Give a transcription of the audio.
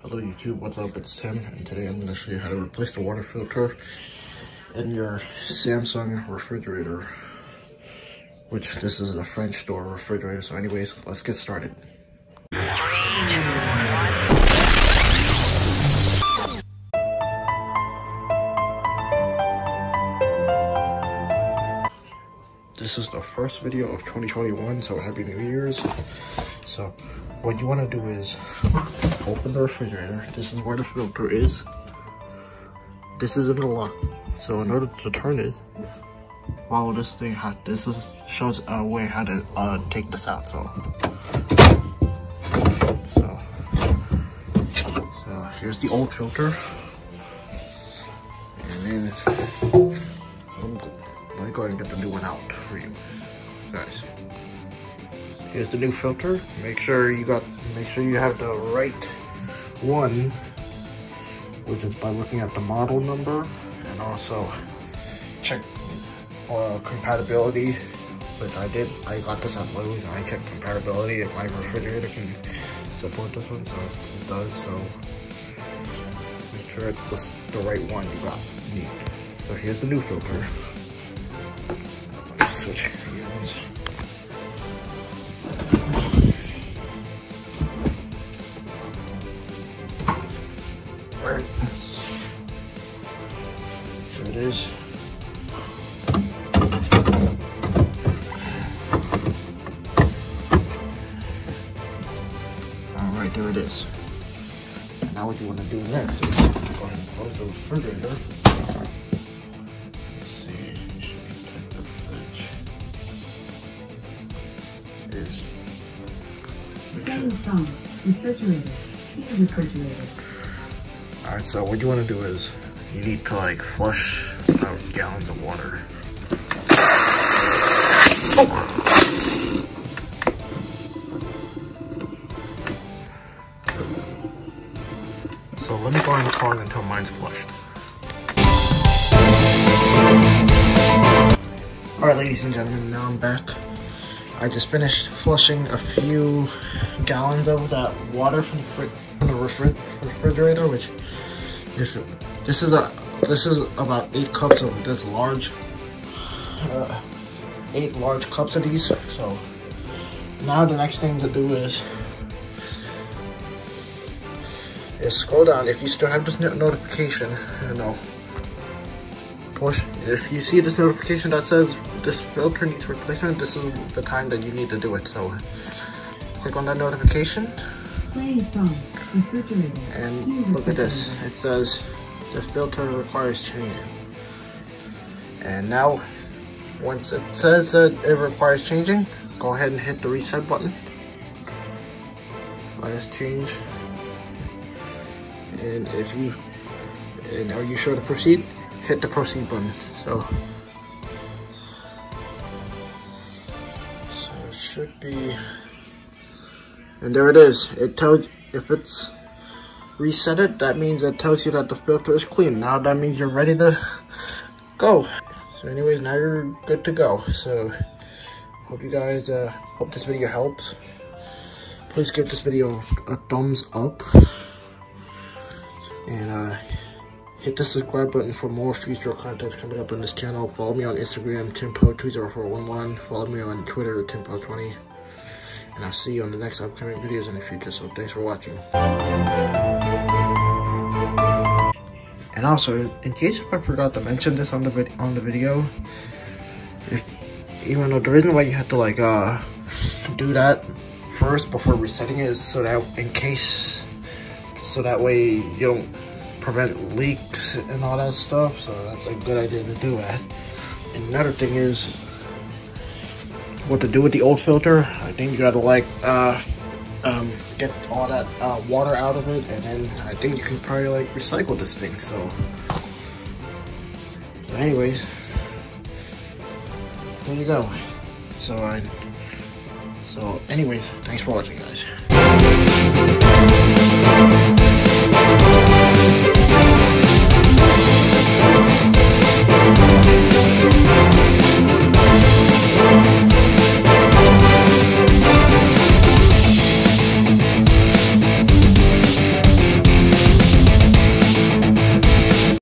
Hello YouTube, what's up? It's Tim, and today I'm going to show you how to replace the water filter in your Samsung refrigerator, which this is a French door refrigerator. So anyways, let's get started. This is the first video of 2021, so happy New Year's. So what you want to do is open the refrigerator. This is where the filter is. This is in the lock. So in order to turn it, follow this thing. Shows a way how to take this out. So here's the old filter, and then let me go ahead and get the new one out for you guys. Here's the new filter. Make sure you have the right one, which is by looking at the model number, and also check compatibility, which I did. I got this at Lowe's and I checked compatibility if my refrigerator can support this one, so it does. So make sure it's the right one you need. So here's the new filter. Switch hands. Right. There it is. Alright, there it is. Now what you want to do next is go ahead and close the refrigerator. Let's see, you should protect the fridge. Refrigerator. Alright, so what you want to do is you need to flush out gallons of water. Oh! So let me go ahead and pause until mine's flushed. Alright, ladies and gentlemen, now I'm back. I just finished flushing a few gallons of that water from the refrigerator, which this is about 8 cups of this large, 8 large cups of these. So now the next thing to do is scroll down. If you still have this notification, push. If you see this notification that says this filter needs replacement, this is the time that you need to do it. So click on that notification. Playing from refrigerator. And look at this. It says the filter requires changing. And now, once it says that it requires changing, go ahead and hit the reset button. Last change. And are you sure to proceed? Hit the proceed button. So it should be, and there it is. It tells, if it's reset it, that means it tells you that the filter is clean. Now that means you're ready to go. So anyways, now you're good to go. So hope you guys, hope this video helps. Please give this video a thumbs up. And hit the subscribe button for more future contents coming up on this channel. Follow me on Instagram, timpo20411. Follow me on Twitter, timpo20. And I'll see you on the next upcoming videos in the future. So thanks for watching. And also, in case if I forgot to mention this on the video, even though the reason why you have to do that first before resetting it is so that way you don't prevent leaks and all that stuff. So that's a good idea to do that. And another thing is what to do with the old filter. I think you gotta get all that water out of it, and then I think you can probably recycle this thing. So anyways, there you go. So anyways, thanks for watching, guys.